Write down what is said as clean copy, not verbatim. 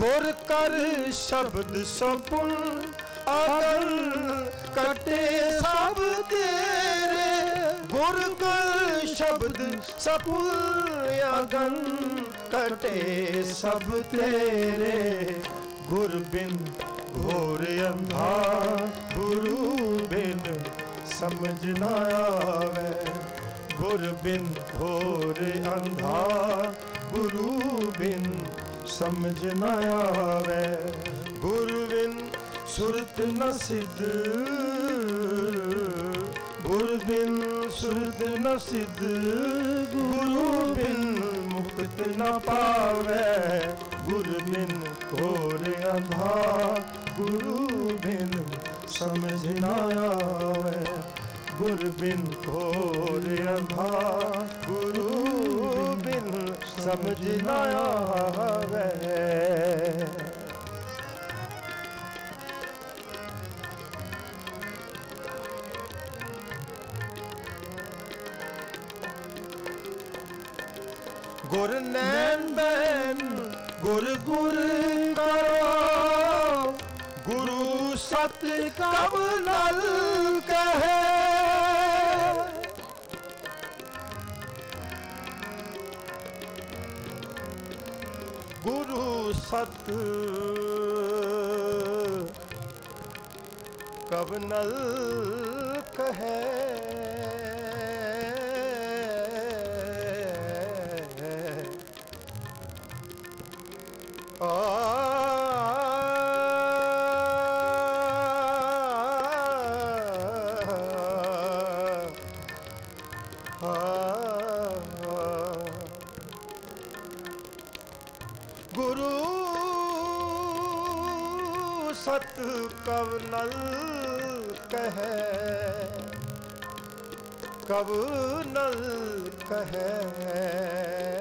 गुर कर शब्द सपुन अगन कटे सब तेरे। गुर कर शब्द सपुन अगन कटे सब तेरे। गुर बिन घोर अंधार गुरु बिन समझ न आवे। गुर बिन घोर अंधार गुरु बिन समझ न आवे। गुरु बिन सुरत न सिद्ध गुरु बिन सुरत न सिद्ध। गुरु बिन मुक्त न पावे। गुरु बिन घोर अंधार गुरु बिन समझ न आवे। गुरु बिन घोर अंधार गुरु बिन समझ न आवे। गुर नैन बैन गुर गुर करो। गुरु सत कब नल कहे। गुरु सत कब नल कहे। गुरु सत कब नल कहे। कब नल कहे।